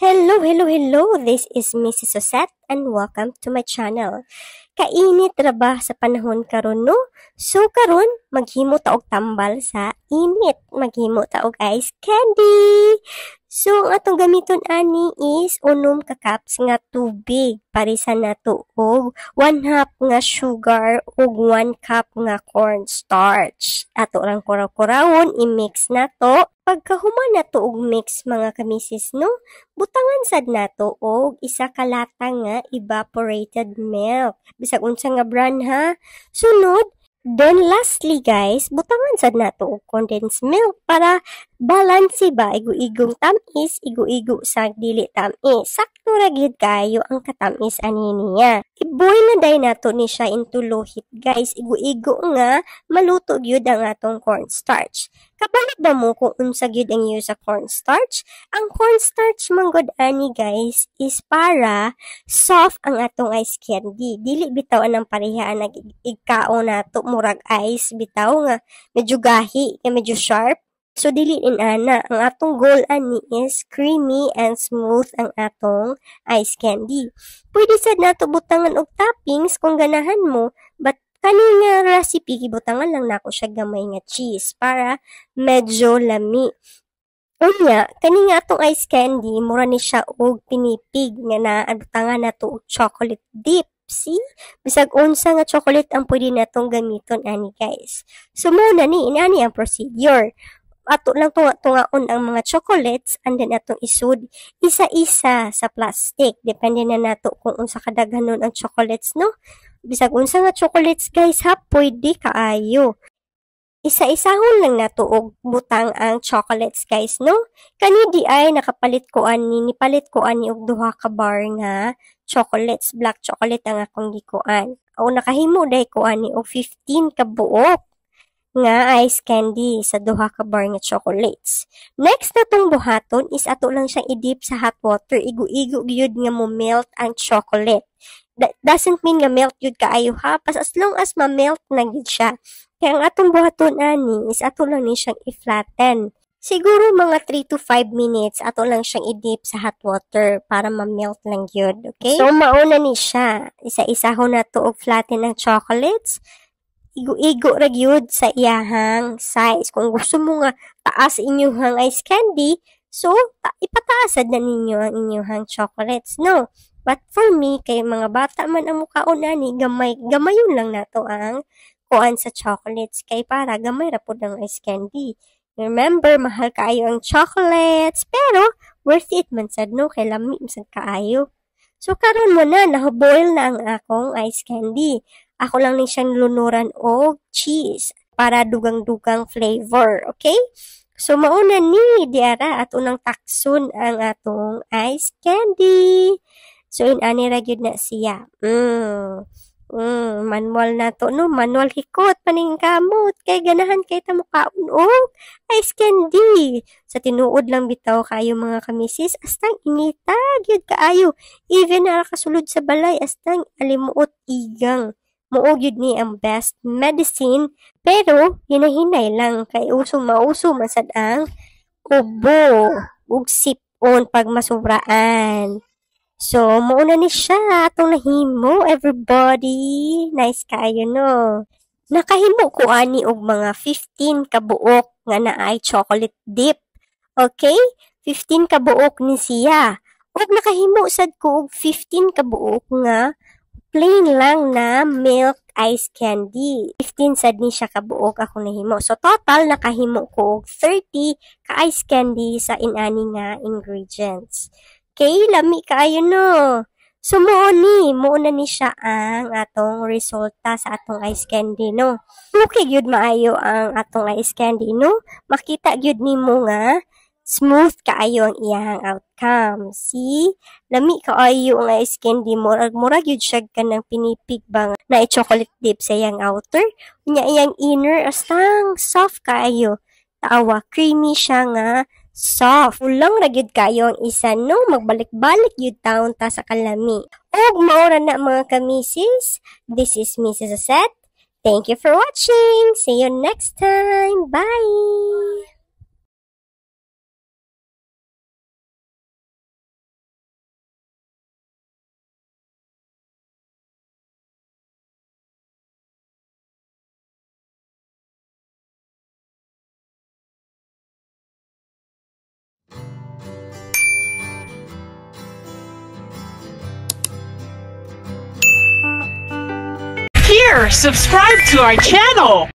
Hello, hello, hello! This is Mrs. Sosette and welcome to my channel. Kainit ra ba sa panahon karon no? So karon maghimo ta og tambal sa init. Maghimo ta og ice candy. So ang atong gamiton ani is unom ka cups nga tubig. Parisan nato og 1/2 nga sugar ug 1 cup nga cornstarch. Ato rang kuraw-kurawon i-mix nato. Pagkahuman nato og mix mga kamisis no, butangan sad nato og isa ka lata nga evaporated milk. Bisag unsa nga brand ha. Sunod, then lastly guys, butangan sad nato og condensed milk para balance ba igo-igong tamis, igo-igo sa dili tamis. Sakto ra gyud kayo ang katamis ani niya. I-boil na day nato ni siya into low heat guys. Igo-igo nga maluto gyud ang atong cornstarch. Kabalo ba mo kung unsa gyud ang use sa cornstarch? Ang cornstarch manggod ani guys is para soft ang atong ice candy. Dili bitaw anang parehaan nag-igkaon nato murag ice bitaw nga medyo gahi, medyo sharp. So dili ana ang atong goal ani is creamy and smooth ang atong ice candy. Pwede sad nato butangan og toppings kung ganahan mo, but kani nga recipe gibutangan lang nako siya gamay nga cheese para medyo lami. Unya, kani nga atong ice candy mura ni siya og pinipig nga naabutangan nato og chocolate dip. See? Bisag unsa nga chocolate ang pwede natong gamiton ani guys. So muna ni inani ang procedure. Ato lang tunga-tungaon ang mga chocolates and then atong isud isa-isa sa plastic. Depende na nato kung unsa kadaghanon ang chocolates no. Bisag unsa nga chocolates guys ha, pwede kaayo. Isa-isahon lang nato og butang ang chocolates guys no. Kani di ay nakapalit ko ani, nipalit ko ani og duha ka bar nga chocolates, black chocolate ang akong gikuan. O nakahimo day ko ani og 15 ka buok nga ice candy sa duha ka bar nga chocolates. Next natong buhaton is ato lang siyang i-dip sa hot water. Igo-igo gyud nga mo melt ang chocolate. That doesn't mean nga melt gyud kaayo ha, pas as long as ma-melt na gyud siya. Kaya ang atong buhaton ani is ato lang ni siyang i-flatten. Siguro mga 3 to 5 minutes ato lang siyang i-dip sa hot water para ma-melt lang gyud, okay? So mauna ni siya. Isa-isahon nato og flatten ang chocolates. Igo-igo ra gyud sa iyahang size. Kung gusto mo nga taas inyong ice candy, so ipataasad na ninyo ang inyong chocolates, no? But for me, kay mga bata man ang mukhaon ani, gamayon lang nato ang kuan sa chocolates kay para gamay ra pud ang ice candy. Remember, mahal kaayo ang chocolates, pero worth it man sad no, kay lami sad kaayo. So karon mo na nahuboil na ang akong ice candy. Ako lang ni siyang lunuran og cheese para dugang-dugang flavor, okay? So mauna ni diara at unang takson ang atong ice candy. So inani ra gyud na siya. Manual na to no, manual hikot paning kamot kay ganahan kay ta mukaon og ice candy. Sa tinuod lang bitaw kayo mga kamisis, astang inita gyud kaayo. Even na kasulod sa balay astang alimuot igang. Mao gyud ni ang best medicine, pero hinahinay lang kay mauso masad ang ubo ug sipon pag masubraan. So mauna ni siya atong nahimo everybody. Nice kayo no. Nakahimo ko ani og mga 15 ka buok nga naay chocolate dip. Okay? 15 ka buok ni siya. Ug nakahimo sad ko og 15 ka buok nga plain lang na milk ice candy. 15 sad ni siya kabuok ako nahimo. So total nakahimo ko og 30 ka ice candy sa inani nga ingredients. Okay, lami kaayo no. So muuna ni siya ang atong resulta sa atong ice candy no. Okay gyud maayo ang atong ice candy no. Makita gyud nimo nga smooth kaayo ang iyang outcome. See? Lami kaayo ang ice candy. Murag yun siya ka ng pinipig bang na chocolate dip sa iyang outer. Unya iyang inner, astang soft kaayo. Tawa, creamy siya nga soft. Ulang ra gyud kayo ang isa no. Magbalik-balik yun taon ta sa kalami. Og maura na mga kamisis. This is Mrs. Sosette. Thank you for watching. See you next time. Bye! share, subscribe to our channel.